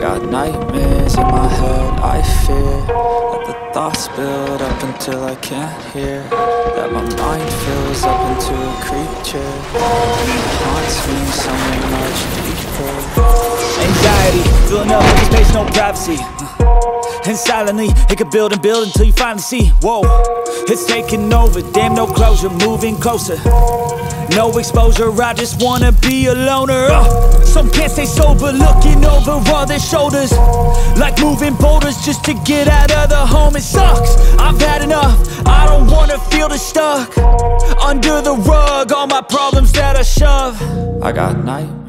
got nightmares in my head, I fear that the thoughts build up until I can't hear, that my mind fills up into a creature, and it haunts me somewhere much deeper. Anxiety, filling up every space, no privacy. And silently, it could build and build until you finally see, whoa, it's taking over, damn no closure, moving closer. No exposure, I just wanna be a loner. Some can't stay sober, looking over all their shoulders, like moving boulders just to get out of the home. It sucks, I've had enough, I don't wanna feel the stuck under the rug, all my problems that I shove. I got nightmares